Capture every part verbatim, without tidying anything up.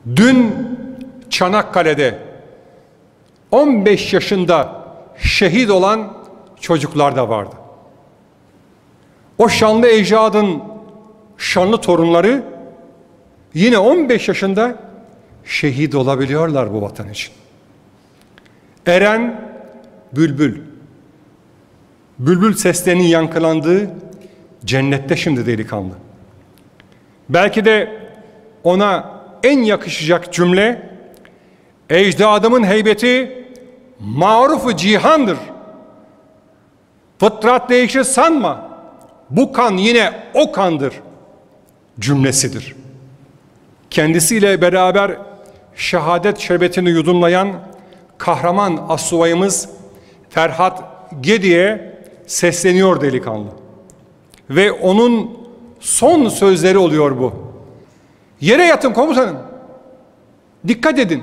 Dün Çanakkale'de on beş yaşında şehit olan çocuklar da vardı. O şanlı ecdadın şanlı torunları yine on beş yaşında şehit olabiliyorlar bu vatan için. Eren Bülbül, bülbül seslerinin yankılandığı cennette şimdi delikanlı. Belki de ona en yakışacak cümle, ecdadımın heybeti marufu cihandır. Fıtrat değişir sanma, bu kan yine o kandır cümlesidir. Kendisiyle beraber şehadet şerbetini yudumlayan kahraman astsubayımız Ferhat Gedi'ye sesleniyor delikanlı. Ve onun son sözleri oluyor bu. Yere yatın komutanım. Dikkat edin.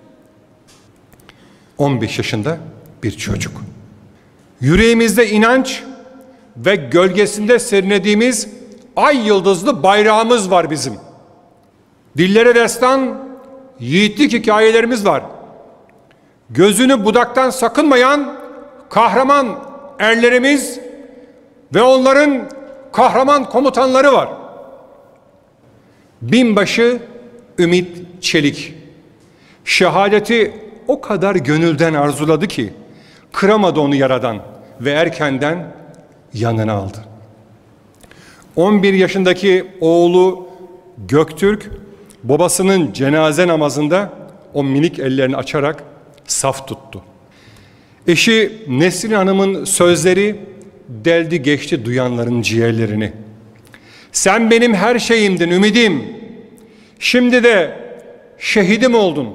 on beş yaşında bir çocuk. Yüreğimizde inanç ve gölgesinde serinlediğimiz ay yıldızlı bayrağımız var bizim. Dillere destan, yiğitlik hikayelerimiz var. Gözünü budaktan sakınmayan kahraman erlerimiz ve onların kahraman komutanları var. Binbaşı Ümit Çelik şehadeti o kadar gönülden arzuladı ki kıramadı onu yaradan ve erkenden yanına aldı. on bir yaşındaki oğlu Göktürk babasının cenaze namazında o minik ellerini açarak saf tuttu. Eşi Nesrin Hanım'ın sözleri deldi geçti duyanların ciğerlerini. Sen benim her şeyimdin ümidim. Şimdi de şehidim oldun.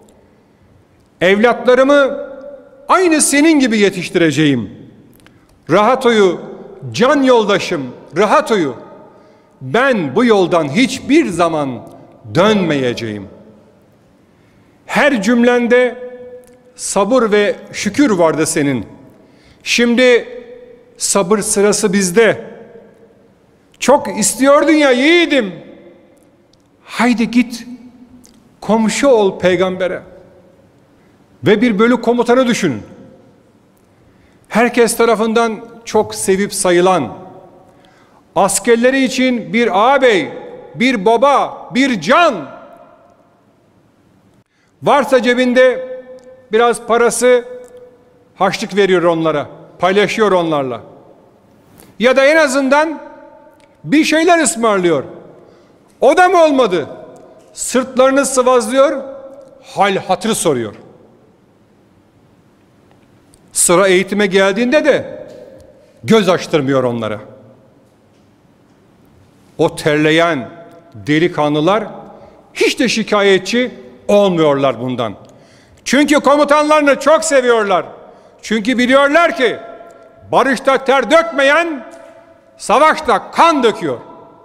Evlatlarımı aynı senin gibi yetiştireceğim. Rahat uyu can yoldaşım, rahat uyu. Ben bu yoldan hiçbir zaman dönmeyeceğim. Her cümlende sabır ve şükür vardı senin. Şimdi sabır sırası bizde. Çok istiyordun ya yiğidim. Haydi git komşu ol peygambere. Ve bir bölük komutanı düşünün. Herkes tarafından çok sevip sayılan, askerleri için bir ağabey, bir baba, bir can. Varsa cebinde biraz parası, harçlık veriyor onlara, paylaşıyor onlarla. Ya da en azından bir şeyler ısmarlıyor. O da mı olmadı? Sırtlarını sıvazlıyor, hal hatır soruyor. Sıra eğitime geldiğinde de göz açtırmıyor onlara. O terleyen delikanlılar hiç de şikayetçi olmuyorlar bundan. Çünkü komutanlarını çok seviyorlar. Çünkü biliyorlar ki barışta ter dökmeyen savaşta kan döküyor.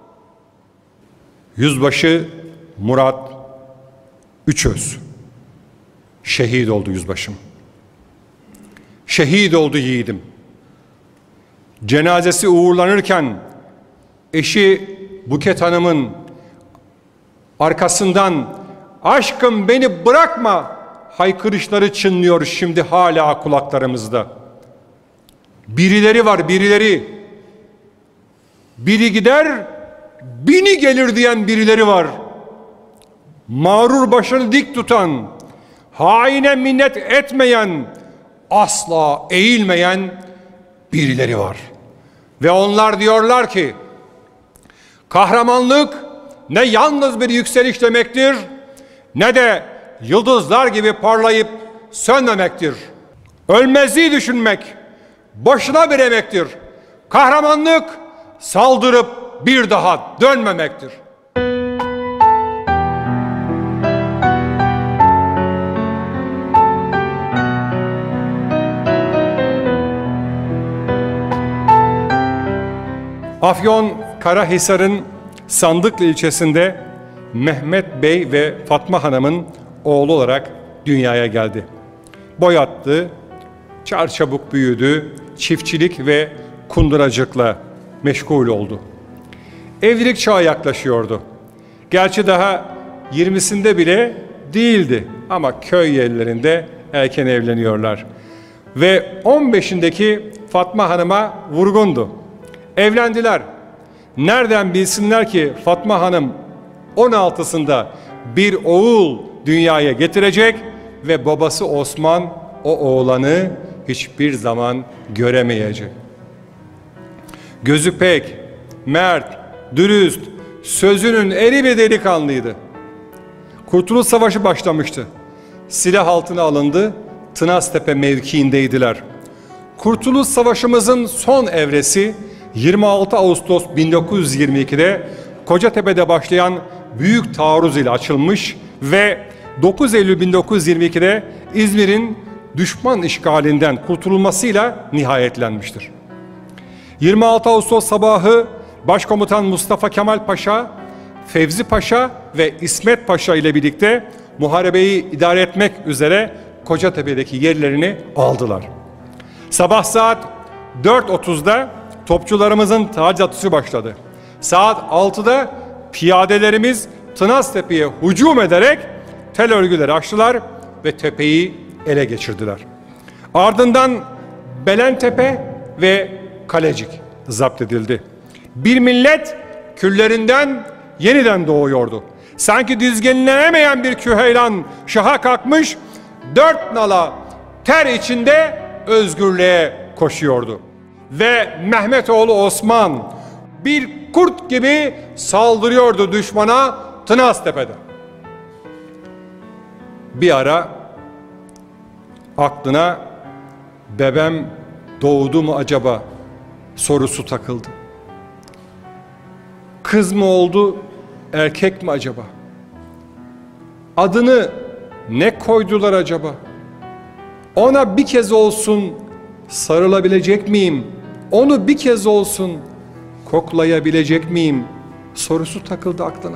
Yüzbaşı Murat Üçöz şehit oldu yüzbaşım. Şehit oldu yiğidim. Cenazesi uğurlanırken eşi Buket Hanım'ın arkasından aşkım beni bırakma haykırışları çınlıyor şimdi hala kulaklarımızda. Birileri var birileri. Biri gider bini gelir diyen birileri var. Mağrur başını dik tutan, haine minnet etmeyen, asla eğilmeyen birileri var. Ve onlar diyorlar ki kahramanlık ne yalnız bir yükseliş demektir, ne de yıldızlar gibi parlayıp sönmemektir. Ölmezliği düşünmek boşuna bir emektir. Kahramanlık saldırıp bir daha dönmemektir. Afyon Karahisar'ın Sandıklı ilçesinde Mehmet Bey ve Fatma Hanım'ın oğlu olarak dünyaya geldi. Boy attı, çarçabuk büyüdü, çiftçilik ve kunduracılıkla meşgul oldu. Evlilik çağı yaklaşıyordu. Gerçi daha yirmisinde bile değildi. Ama köy yerlerinde erken evleniyorlar. Ve on beşindeki Fatma Hanım'a vurgundu. Evlendiler. Nereden bilsinler ki Fatma Hanım on altısında bir oğul dünyaya getirecek ve babası Osman o oğlanı hiçbir zaman göremeyecek. Gözü pek, mert, dürüst, sözünün eri bir delikanlıydı. Kurtuluş Savaşı başlamıştı. Silah altına alındı, Tınaztepe mevkiindeydiler. Kurtuluş Savaşımızın son evresi yirmi altı Ağustos bin dokuz yüz yirmi ikide Kocatepe'de başlayan büyük taarruz ile açılmış ve dokuz Eylül bin dokuz yüz yirmi ikide İzmir'in düşman işgalinden kurtulmasıyla nihayetlenmiştir. yirmi altı Ağustos sabahı Başkomutan Mustafa Kemal Paşa, Fevzi Paşa ve İsmet Paşa ile birlikte muharebeyi idare etmek üzere Kocatepe'deki yerlerini aldılar. Sabah saat dört otuzda topçularımızın taciz atışı başladı. Saat altıda piyadelerimiz Tınaztepe'ye hücum ederek tel örgüleri açtılar ve tepeyi ele geçirdiler. Ardından Belentepe ve Kalecik zapt edildi. Bir millet küllerinden yeniden doğuyordu. Sanki dizginlenemeyen bir küheylan şaha kalkmış, dört nala ter içinde özgürlüğe koşuyordu. Ve Mehmetoğlu Osman bir kurt gibi saldırıyordu düşmana Tınaztepe'de. Bir ara aklına bebem doğdu mu acaba sorusu takıldı. Kız mı oldu, erkek mi acaba? Adını ne koydular acaba? Ona bir kez olsun sarılabilecek miyim? Onu bir kez olsun koklayabilecek miyim? Sorusu takıldı aklına.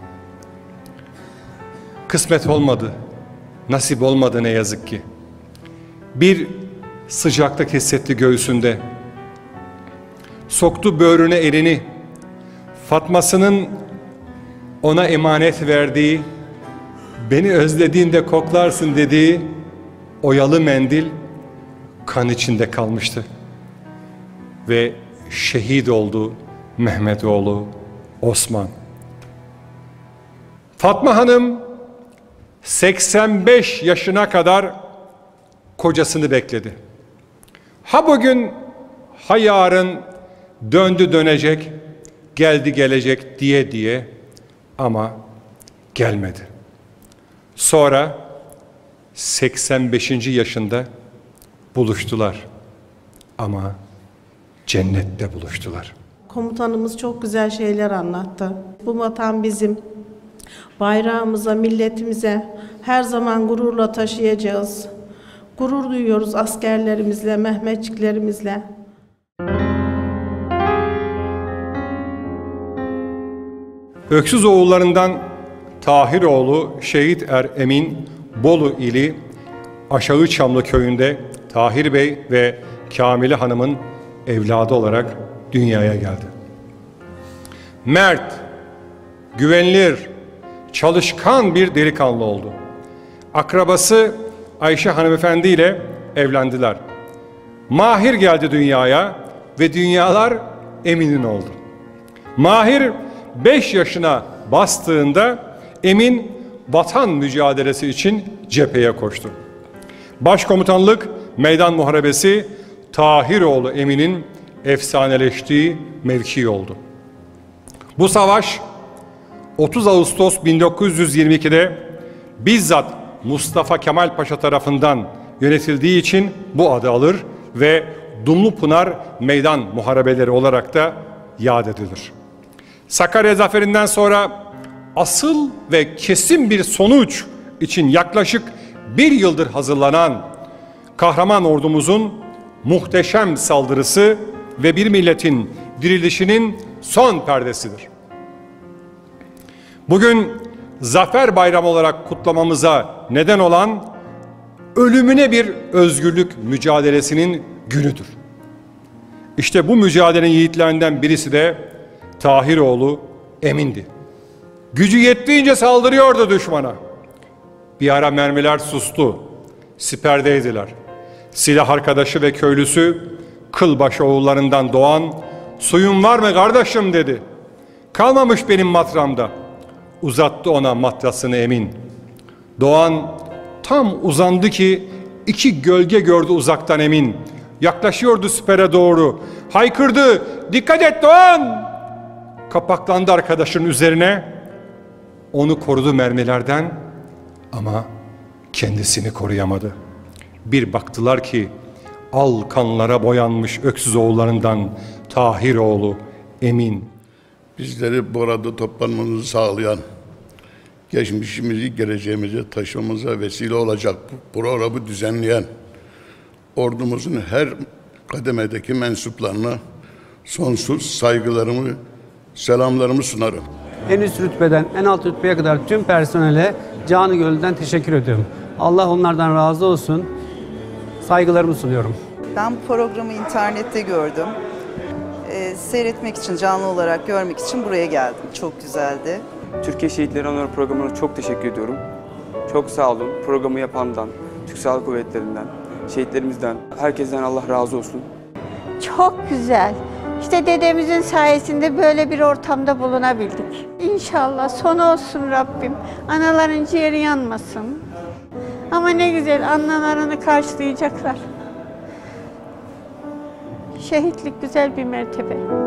Kısmet olmadı, nasip olmadı ne yazık ki. Bir sıcaklık hissetti göğsünde. Soktu böğrüne elini. Fatmasının ona emanet verdiği, beni özlediğinde koklarsın dediği oyalı mendil kan içinde kalmıştı. Ve şehit oldu Mehmetoğlu Osman. Fatma Hanım seksen beş yaşına kadar kocasını bekledi. Ha bugün ha yarın döndü dönecek, geldi gelecek diye diye ama gelmedi. Sonra seksen beşinci yaşında buluştular ama cennette buluştular. Komutanımız çok güzel şeyler anlattı. Bu vatan bizim. Bayrağımıza, milletimize her zaman gururla taşıyacağız. Gurur duyuyoruz askerlerimizle, Mehmetçiklerimizle. Öksüz oğullarından Tahiroğlu Şehit Er Emin Bolu ili Aşağı Çamlı köyünde Tahir Bey ve Kamile Hanım'ın evladı olarak dünyaya geldi. Mert, güvenilir, çalışkan bir delikanlı oldu. Akrabası Ayşe hanımefendi ile evlendiler. Mahir geldi dünyaya ve dünyalar Emin'in oldu. Mahir beş yaşına bastığında Emin vatan mücadelesi için cepheye koştu. Başkomutanlık meydan muharebesi Tahiroğlu Emin'in efsaneleştiği mevki oldu. Bu savaş otuz Ağustos bin dokuz yüz yirmi ikide bizzat Mustafa Kemal Paşa tarafından yönetildiği için bu adı alır ve Dumlupınar Meydan Muharebeleri olarak da yad edilir. Sakarya zaferinden sonra asıl ve kesin bir sonuç için yaklaşık bir yıldır hazırlanan kahraman ordumuzun muhteşem saldırısı ve bir milletin dirilişinin son perdesidir. Bugün Zafer Bayramı olarak kutlamamıza neden olan ölümüne bir özgürlük mücadelesinin günüdür. İşte bu mücadelenin yiğitlerinden birisi de Tahiroğlu Emin'di. Gücü yettiğince saldırıyordu düşmana. Bir ara mermiler sustu. Siperdeydiler. Silah arkadaşı ve köylüsü kılbaşı oğullarından Doğan, "Suyun var mı kardeşim?" dedi. "Kalmamış benim matramda." Uzattı ona matrasını Emin. Doğan tam uzandı ki iki gölge gördü uzaktan Emin. Yaklaşıyordu sipere doğru. Haykırdı, "Dikkat et Doğan!" Kapaklandı arkadaşının üzerine. Onu korudu mermilerden ama kendisini koruyamadı. Bir baktılar ki al kanlara boyanmış öksüz oğullarından Tahir oğlu Emin. Bizleri bu arada toplanmamızı sağlayan, geçmişimizi geleceğimize taşımamıza vesile olacak bu programı düzenleyen ordumuzun her kademedeki mensuplarına sonsuz saygılarımı, selamlarımı sunarım. En üst rütbeden en alt rütbeye kadar tüm personele canı gönülden teşekkür ediyorum. Allah onlardan razı olsun. Saygılarımı sunuyorum. Ben bu programı internette gördüm. Ee, seyretmek için, canlı olarak görmek için buraya geldim. Çok güzeldi. Türkiye Şehitleri Anıları programına çok teşekkür ediyorum. Çok sağ olun. Programı yapandan, Türk Silahlı Kuvvetleri'nden, şehitlerimizden, herkesten Allah razı olsun. Çok güzel. İşte dedemizin sayesinde böyle bir ortamda bulunabildik. İnşallah son olsun Rabbim. Anaların ciğeri yanmasın. Ama ne güzel analarını karşılayacaklar. Şehitlik güzel bir mertebe.